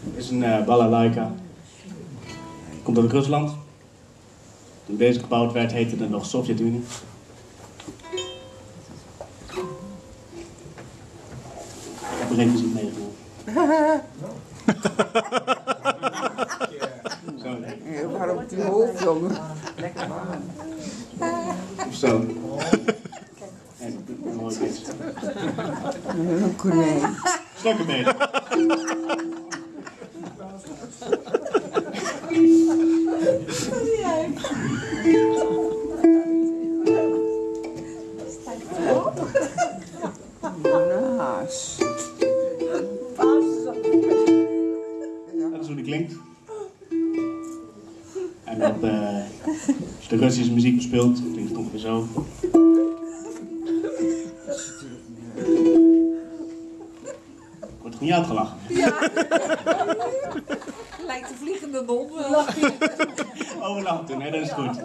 Het is een balalaika. Komt uit Rusland. Toen deze gebouwd werd, heette het nog Sovjet-Unie. Ik heb er geen muziek meegenomen. Waarom op je hoofd, jongen? Of zo. En dat hoor ik eens. Een konijn. Stukken mee. Naas. Dat is hoe die klinkt. En als de Russische muziek bespeelt, klinkt het ongeveer zo. Wordt er niet uitgelachen? Ja. Lijkt de vliegende non wel. Oh, lachen toen, hè? Dat is goed.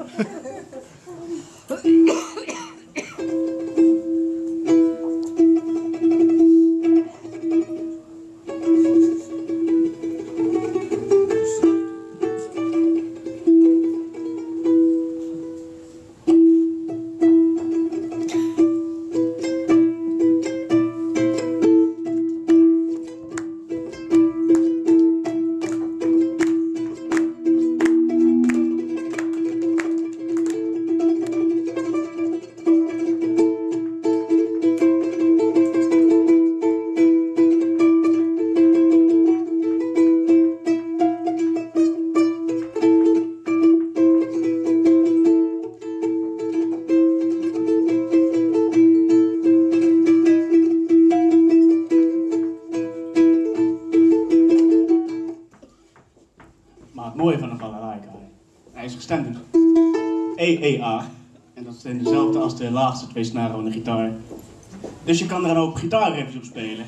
Maar het mooie van een balalaika, hij is gestemd in E-E-A. En dat zijn dezelfde als de laagste twee snaren van de gitaar. Dus je kan er dan ook gitaarriffs op spelen.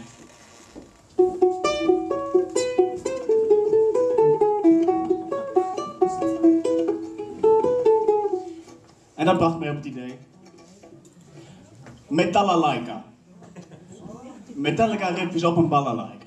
En dat bracht mij op het idee. Metalalaika. Metallica riffjes op een balalaika.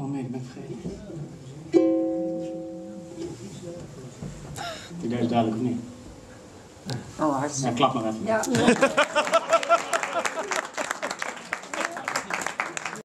nee, dat ben ik vergeten. Is deze duidelijk of niet? Oh, hartstikke. Ja, klap maar even. Ja.